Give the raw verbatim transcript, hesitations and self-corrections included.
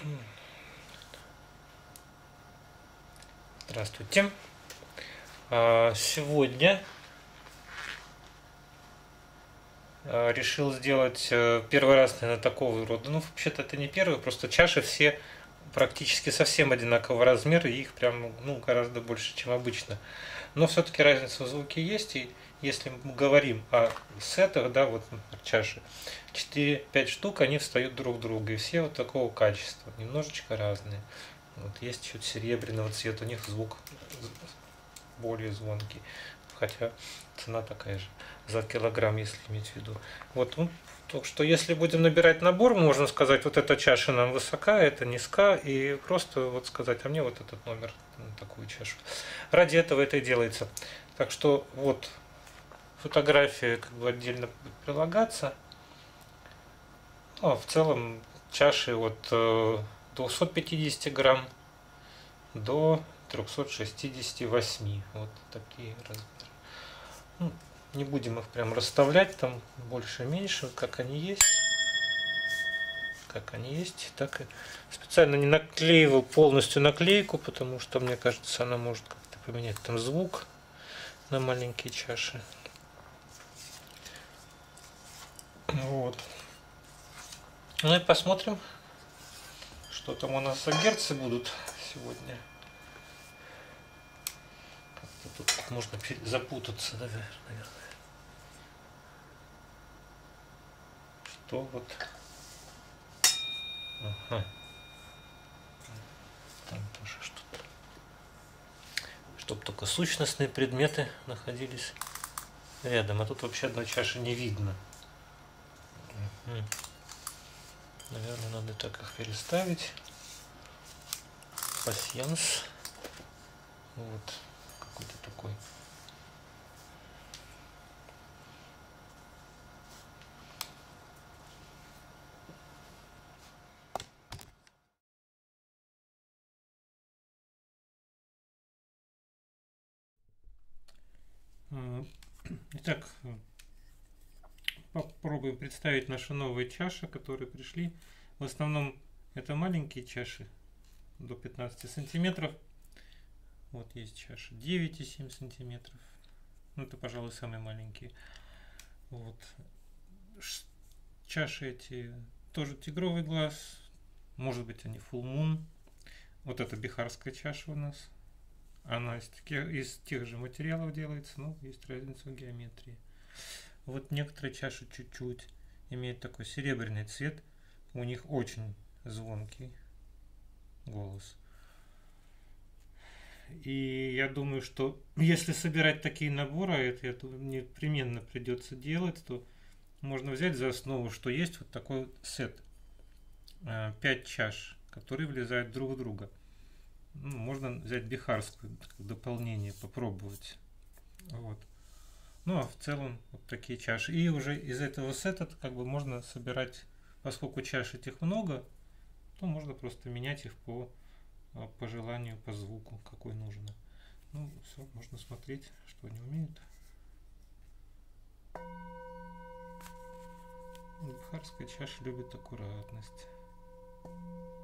Здравствуйте. Сегодня решил сделать первый раз, наверное, такого рода. Ну, вообще-то это не первый, просто чаши все практически совсем одинакового размера, и их прям ну, гораздо больше, чем обычно. Но все-таки разница в звуке есть, и если мы говорим о сетах, да, вот например, чаши, четыре-пять штук, они встают друг к другу, и все вот такого качества, немножечко разные. Вот есть чуть серебряного цвета, у них звук более звонкий, хотя цена такая же за килограмм, если иметь в виду. Вот, ну, так что если будем набирать набор, можно сказать, вот эта чаша нам высока, это низка, и просто вот сказать, а мне вот этот номер на такую чашу. Ради этого это и делается. Так что вот фотография как бы отдельно будет прилагаться. Ну, а в целом чаши от двухсот пятидесяти грамм до трёхсот шестидесяти восьми. Вот такие размеры. Ну, не будем их прям расставлять там больше-меньше, как они есть. Как они есть, так и специально не наклеивал полностью наклейку, потому что, мне кажется, она может как-то поменять там звук на маленькие чаши. Вот. Ну и посмотрим, что там у нас за герцы будут сегодня. Как-то тут можно запутаться, наверное. Что вот... Ага. Там тоже что-то. Чтобы только сущностные предметы находились рядом. А тут вообще одной чаши не видно. Угу. Наверное, надо так их переставить. Пасьянс. Вот. Какой-то такой. Итак, попробуем представить наши новые чаши, которые пришли. В основном это маленькие чаши до пятнадцати сантиметров. Вот есть чаши девять и семь сантиметров. Ну, это, пожалуй, самые маленькие. Вот. Чаши эти тоже тигровый глаз. Может быть, они full moon. Вот это бихарская чаша у нас. Она из тех, из тех же материалов делается, но есть разница в геометрии. Вот некоторые чаши чуть-чуть имеют такой серебряный цвет. У них очень звонкий голос. И я думаю, что если собирать такие наборы, а это, это непременно придется делать, то можно взять за основу, что есть вот такой сет. пять чаш, которые влезают друг в друга. Ну, можно взять бихарскую как дополнение, попробовать. Вот. Ну а в целом вот такие чаши. И уже из этого сета как бы можно собирать, поскольку чаш этих много, то можно просто менять их по, по желанию, по звуку, какой нужно. Ну, все, можно смотреть, что они умеют. Бихарская чаша любит аккуратность.